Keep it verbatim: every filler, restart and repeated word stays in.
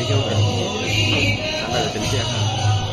cái kiểu cảm giác như anda ada di siang